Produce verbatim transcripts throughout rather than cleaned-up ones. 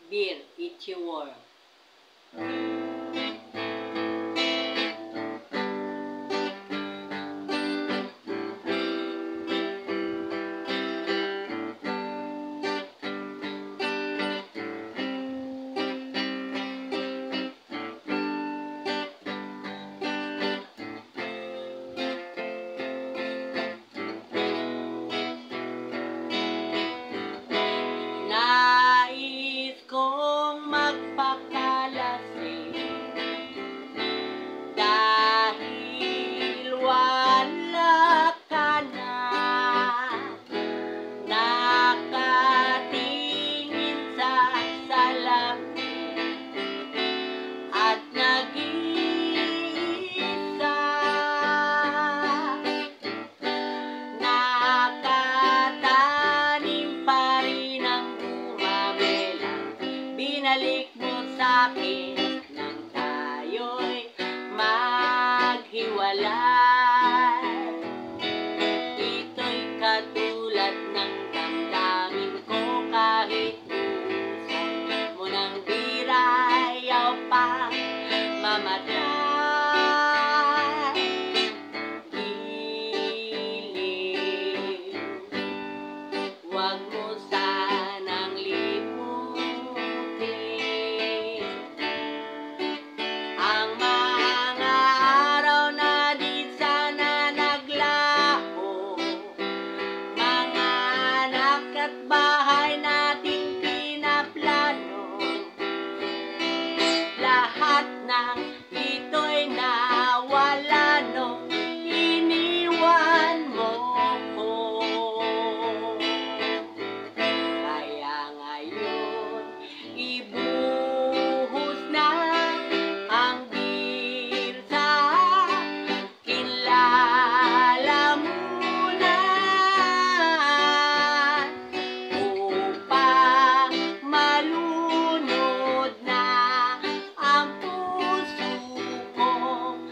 Beer, It's Your World. Nais kong magpakalasing dahil wala ka na. Nakatingin sa salamin at nag-iisa. Nakatanim pa rin ang bumamelang binalik mo sa'kin nang tayo'y maghiwalay. Ito'y katulad ng damdamin ko kahit busan mo ng bira, ayaw pang mamatay. Giliw, huwag mo sanang limutin ang mga araw na di sana naglaho. Mga anak at bahay nating pinaplano, lahat ng ito'y nawala nung iniwan mo ko. Kaya ngayon, ibuhos na ang beer sa aking lalamunan upang malunod na ang puso kong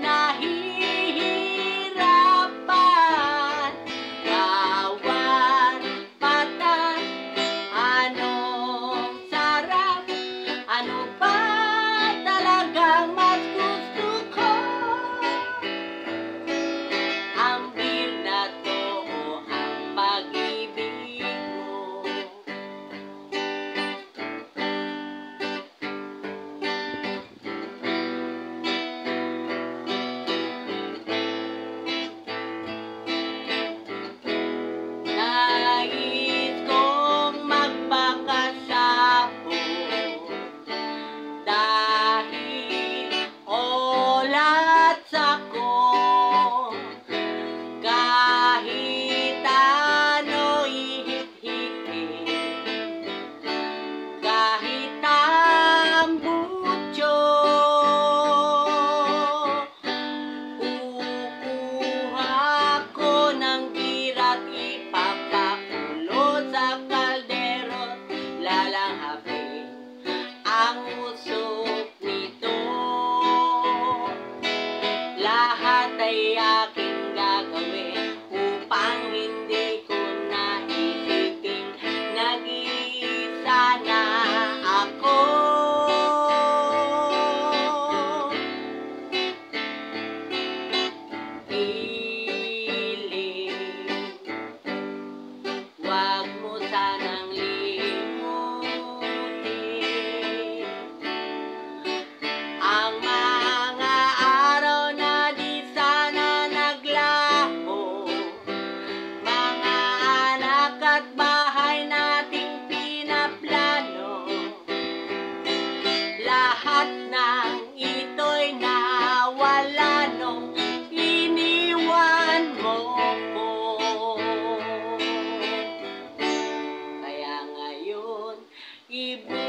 nahihirapan. Bawat patag, anong sarap, ano ba talagang mas gusto ko? Ang beer na to o ang pag-ibig mo? Nais kong magpakasabot dahil olat ako. Kahit ano ihit-higit, kahit tambutso, kukuha ko ng birat, ipapakulo sa kaldero, lalangapin ang usok nito. Lahat ay aking gagawin upang hindi ko naisiping nag-iisa na ako. Giliw, huwag mo sanang limutin ang mga araw na di sana naglaho. Mga anak at bahay nating pinaplano, lahat ng ito'y nawala nung iniwan mo ko. Kaya ngayon, ibu